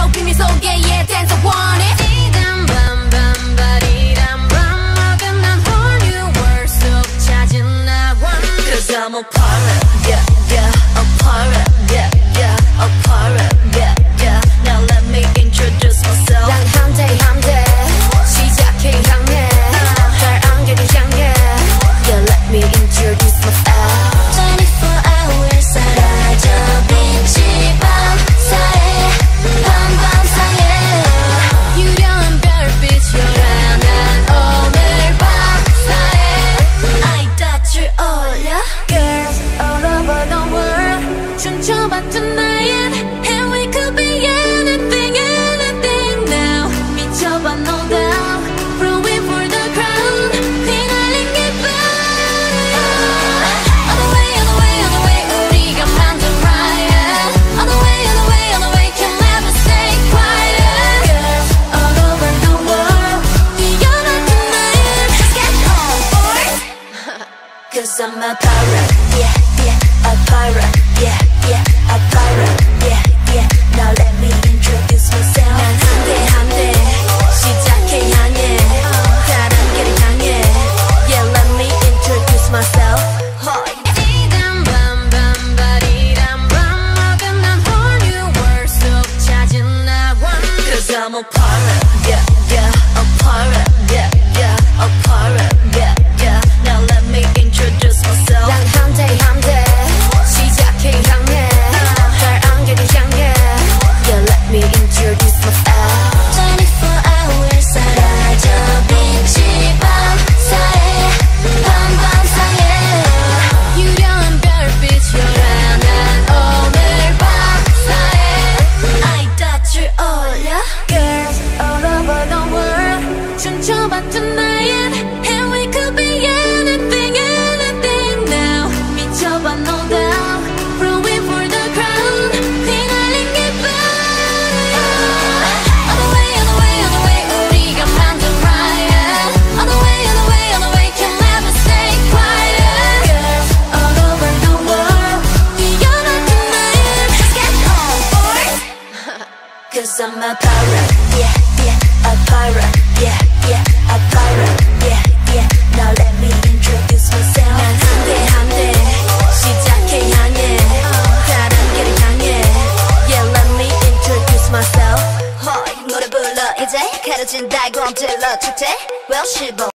비밀 속에 yeah dance I want it. Cause I'm a pirate, yeah, yeah, a pirate, yeah, yeah, a pirate, yeah, yeah. Now let me introduce myself. 난 함대 시작해 향해 달 안개를 향해 Yeah, let me introduce myself. 24 hours 사라져 빛이 밤사이 밤사이에 유려한 별빛 요란한 오늘 밤사이 아이따줄 올려. Girls all over the world 춤춰봐 tonight and we could be anything, anything now. 미쳐봐 no doubt throwing for the crown 휘날린 기분. On the way, on the way, on the way 우리가 만든 riot. On the way, on the way, on the way can never stay quiet. Girls all over the world 뛰어라 tonight. Let's get home boys. Cause I'm a pirate, yeah, yeah, a pirate, yeah, yeah, a pirate, yeah, yeah. Now let me introduce myself. 난 함대 시작해 향해 달 안개를 향해 Yeah, let me introduce myself. 이단 밤 바리단 밤 어긋난 whole new world 속 찾은 나 one. Cause I'm a pirate, yeah, yeah, a pirate, yeah, yeah, a pirate, yeah, yeah. Now let me introduce myself. 난 함대 시작해 향해 달 안개를 향해 Yeah, let me introduce myself. 24 hours 사라져 빛이 밤사이 밤사이에 유려한 별빛 요란한 오늘 밤사이 아이따줄 올려. Girls all over the world 춤춰봐 tonight and we could be anything, anything now. 미쳐봐 no doubt throwing for the crown 휘날린 기분. On the way, on the way, on the way 우리가 만든 riot. On the way, on the way, on the way can never stay quiet. Girls all over the world 뛰어라 tonight. Let's get home boys. Cause I'm a pirate, yeah, yeah, a pirate, yeah, yeah, a pirate, yeah, yeah. Now let me introduce myself. 난 함대 시작해 향해 달 안개를 향해 Yeah, let me introduce myself. 노래 불러 이제 가려진 달곰 찔러 축제. Well, 15